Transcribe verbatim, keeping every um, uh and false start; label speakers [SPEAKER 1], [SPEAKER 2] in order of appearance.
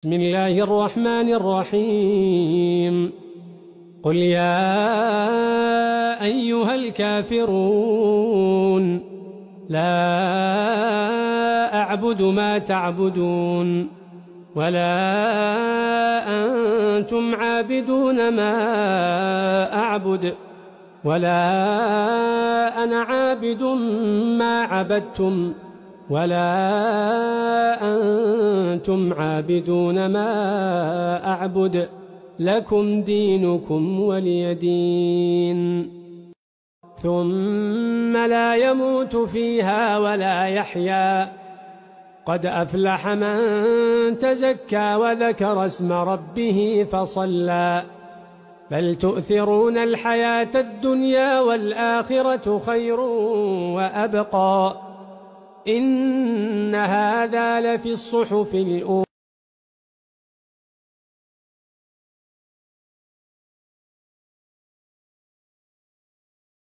[SPEAKER 1] بسم الله الرحمن الرحيم قل يا أيها الكافرون لا أعبد ما تعبدون ولا أنتم عابدون ما أعبد ولا أنا عابد ما عبدتم ولا أنتم عابدون ما أعبد لكم دينكم ولي دين. ثم لا يموت فيها ولا يحيا قد أفلح من تزكى وذكر اسم ربه فصلى بل تؤثرون الحياة الدنيا والآخرة خير وأبقى إن هذا لفي الصحف الأولى.